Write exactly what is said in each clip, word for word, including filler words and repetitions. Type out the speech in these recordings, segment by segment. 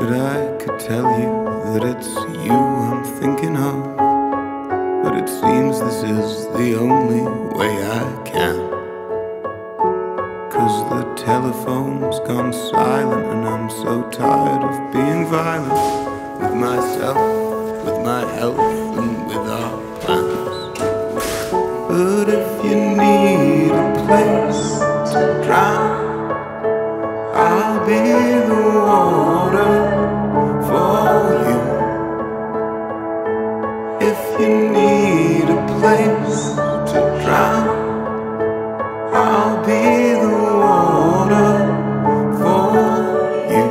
that I could tell you that it's you I'm thinking of, but it seems this is the only way I can. 'Cause the telephone's gone silent and I'm so tired of being violent with myself, with my health and with our plans. But if you need a place to drown, I'll be the water for you. If you need a place to drown, I'll be the water for you.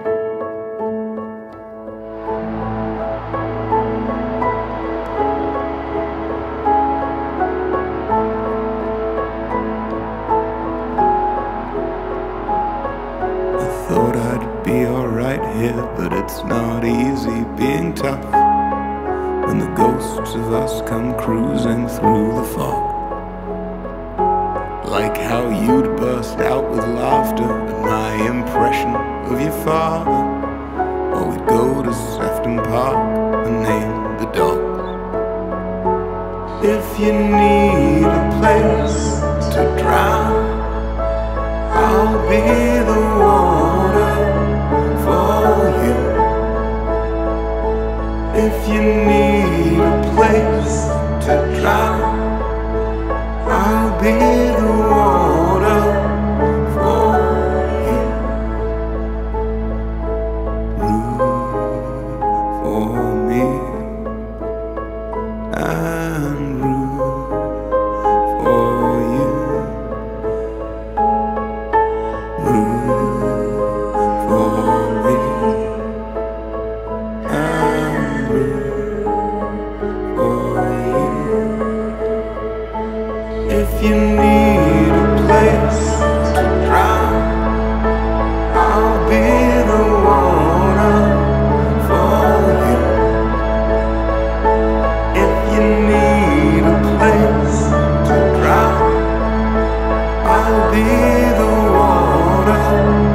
I thought I'd be alright here, but it's not easy being tough when the ghosts of us come cruising through the fog. Like how you'd burst out with laughter at my impression of your father, or we'd go to Sefton Park and name the dogs. If you need a place to drown, I'll be the water for you. If you need a place to drown, I'll be the water for you. Root for me and root for you. Root for me and root for you. If you need a place to drown, I'll be the water for you. If you need a place to drown, I'll be the water